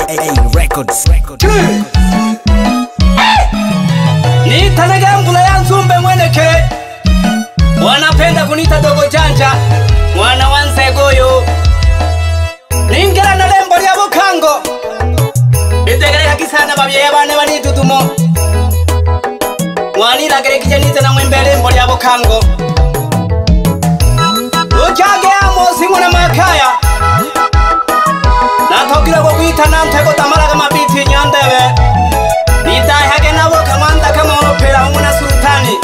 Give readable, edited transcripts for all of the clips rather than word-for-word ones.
Records. Nita Negambula ya Nzumbe Mweneke, wanapenda kunita dogo janja, mwana wansegoyo. Ningera na lembo lya Bukango, bitegere kisana babye bane banitutumo. Wanira gere kijanita na mwembe lembo lya Bukango. Ujage amosi mwana makaya. Natokira ko kwita nantego tamaraga mabiti nyandebe. Nitahage nabo kamanda kama opera umuna sultani.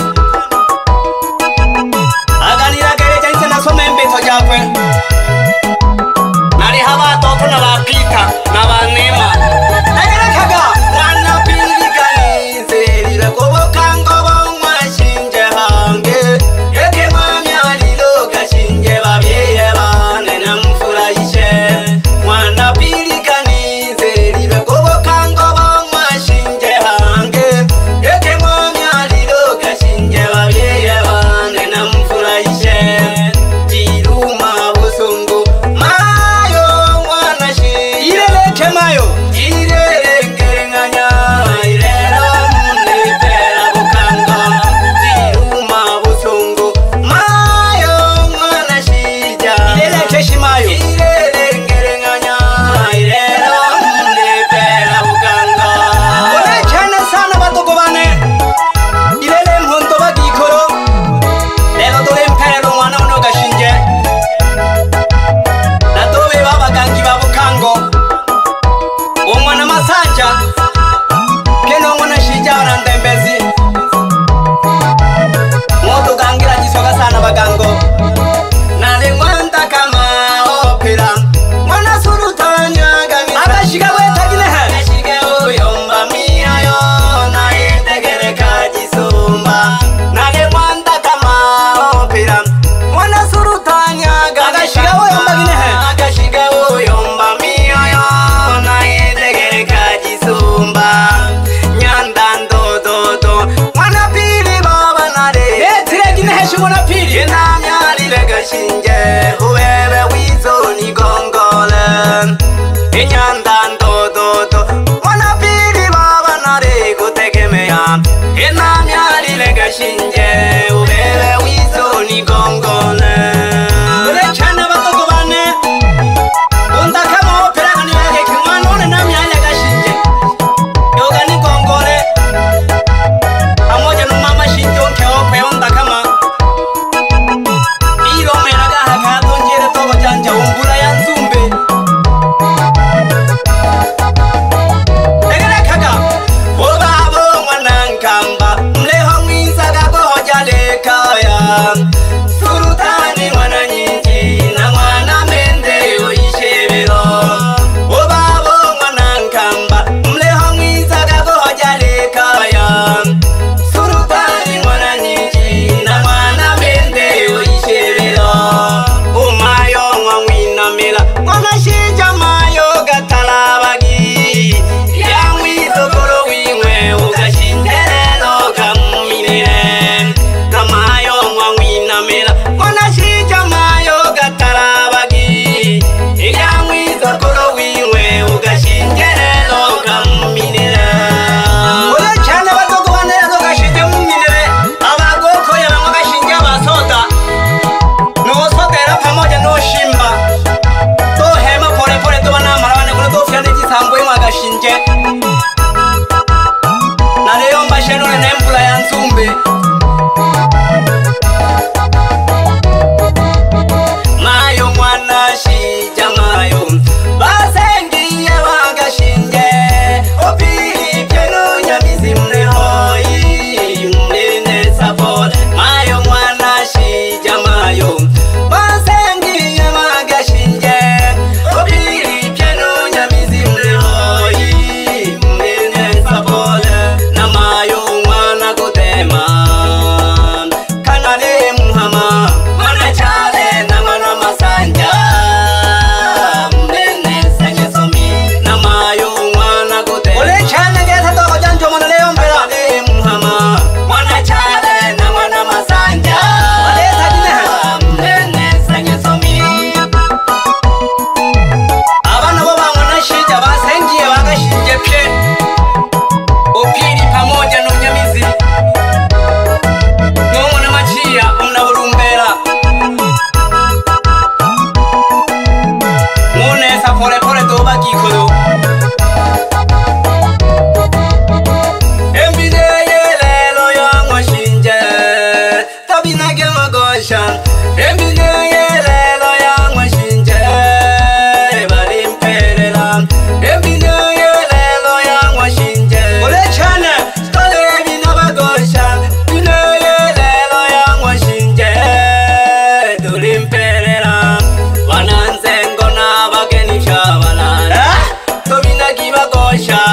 Aganira gere janise na somembe tojagwe. Nari haba toto na bapika na banema. Agere kaga wana pingani zerira ko Bukango bamwa shinje hange. Yeke mami alilo gashinje babye bane namfurahishe. Wana pingani zerira ko Bukango bamwa shinje hange. Yeke mami alilo gashinje babye bane namfurahishe. Diruma busungu mayo mwana shi ireleke mayo irelengenganya irelo munetera Bukango. Diruma busungu mayo mwana shija ireleke shimayo irelengenganya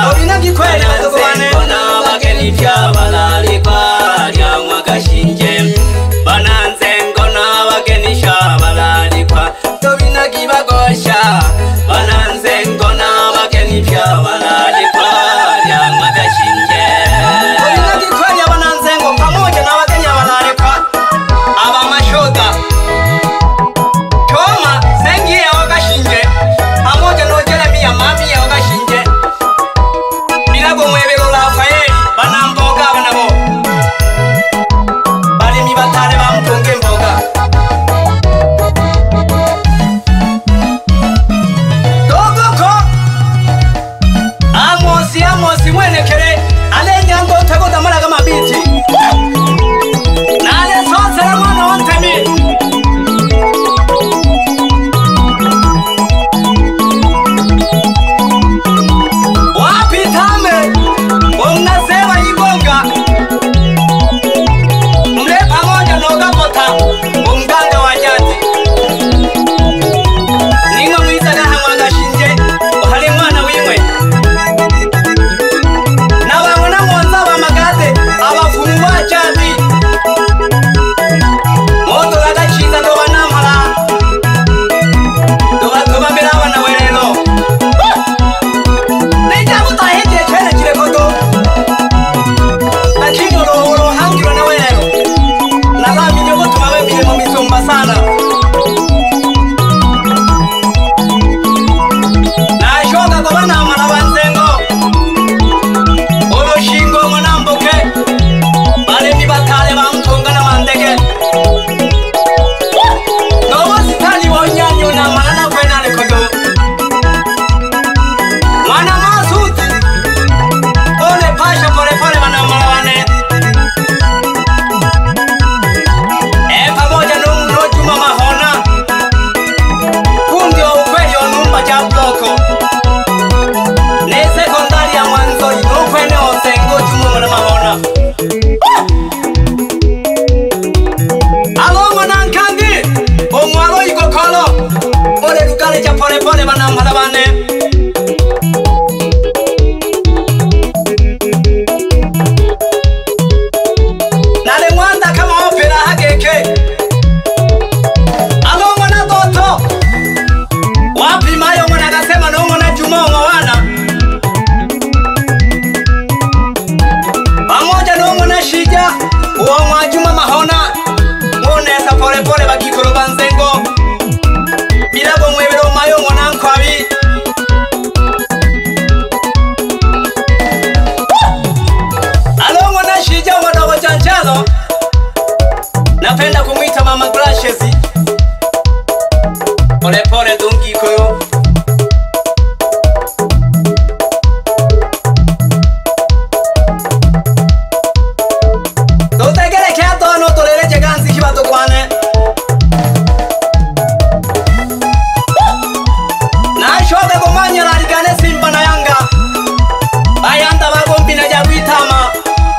Obina gikweli batugwane Bona bageni pya balalikwa Lyamwa gashinje Bananze ngona bageni sha balalikwa Tobina gibagosha Bananze ngona bageni pya balalikwa Lyamwa gashinje Obina gikweli bananze ngo pamoja na bageni balalikwa aba mashoga Choma sengi ya wagashinje pamoja no Jeremia mami ya wagashinje Bilago mwebelo Rafaeli banamboga banabo bali mibatale bamutunge mboga Dogoko Amosi mwenekere alenya ngo tego damalaga mabiti Nale sosera mwana wantemi Wapitame Unasema igonga Mle pamoja nogapota Umganga wa jadi Ningo mwisaga hamwaga shinje Uhali mwana wimwe Na wangona mwanza wa magate Awafumu wa jadi Moto laga chiza doba namhala Doba mbira wana welelo Nejabuta hije chene chile koto Lakini olo hangiro na welelo Na lami nyogo tumawe milemo misumba sana Na shoga kwa wana mwana wanzengo Olo shingo mwana mboke Bale mibatale wa mtonga na mandege Nobo sitani wonyanyo na manana kwena lekodo Mwana masuti Ole pasha pole pole wana mwana pamoja no Juma Mahona Kundi wa ukweli wa numba cha bloko Ne sekondari ya Mwanzoi no kwene osengo Juma mwana Mahona Alo mwana nkangi Omwalo igokolo Ole lugale cha pole pole wana mwana wane Nale mwanda kama opera hageke Alo mwana toto Wapi mayo mwana kasema no mwana Juma mwana Pamoja no mwana Shija Uwa mwa Juma Mahona Mwonesa pole pole bagikoro banzengo Bilago mwebelo mayo mwana nkwabi Alo mwana Shija mwana wachanchalo Napenda kumwita mama Glashes Pole pole dungi koyo Dotegele kia tono tolele jeganzi kibato kwane Na shoga gomanya larigane Simba na Yanga Bayanda bagombi na jagwitama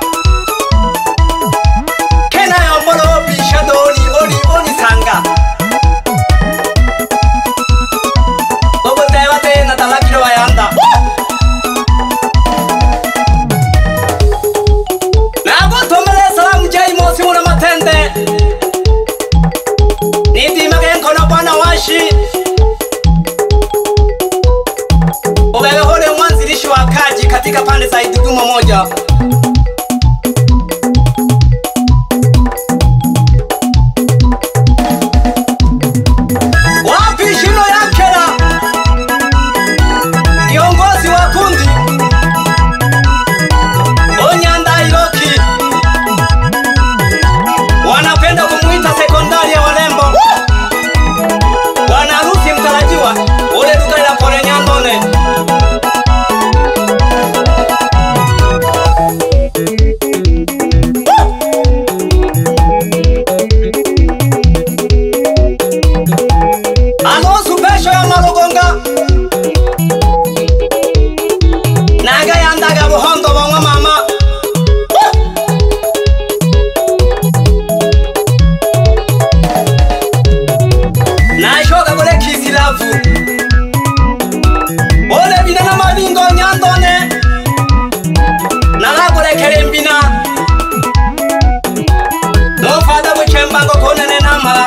Kena yombolo bishadoni oni sanga Gogo tewa te na talakiro bayanda Nabo tomele salamu jai mosi muna matende Niti magenko na bwana washi Ubebe hole mwanzilishi wa kaji katika pande za Idugumo moja Wapi shino ya kera Kiongozi wa kundi Onyanda Iloki Wanapenda kumuita sekondari ya walembo Wanarusi mtarajiwa Ule duka ila pole nyandone Alosu pesho ya marogonga Naga yandaga buhondo bongwa mama Na shoga gole kisilafu Ole bina na mabingo nyandone pole kelembina no fada buchemba ngo konene namala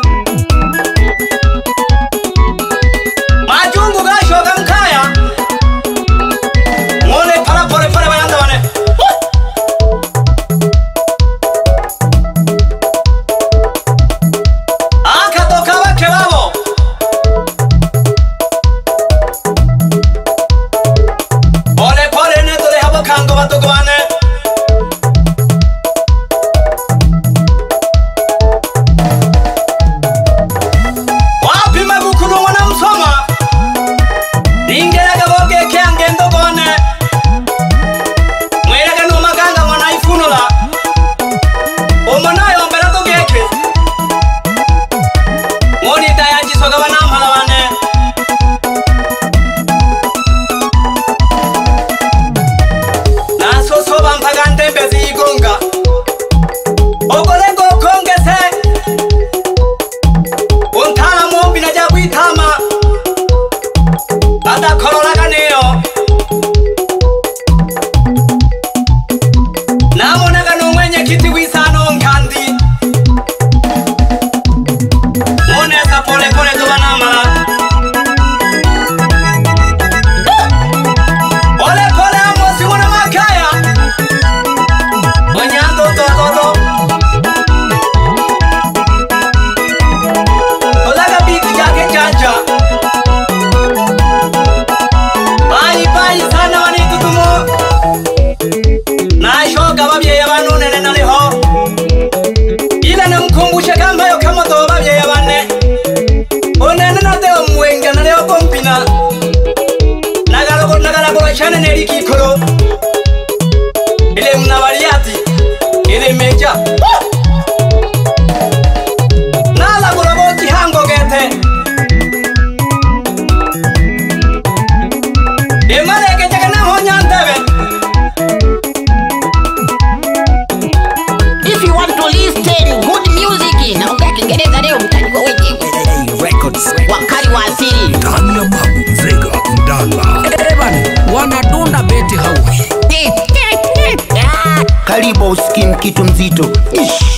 majungu gashoga mkaya ngone para pole bayanda bane akatoka bake babo pole ne tole habo kango batoko bane chane neriki koro ile mnawaliati ile meja nala goroboti hango gete emale gete kana honyantebe. If you want to listen good music na ungakingereza leo mtajua wewe records wakali wa asili ndani ya Babu Nzega Ndala wanadunda beti hau. Karibu usikie kitu mzito.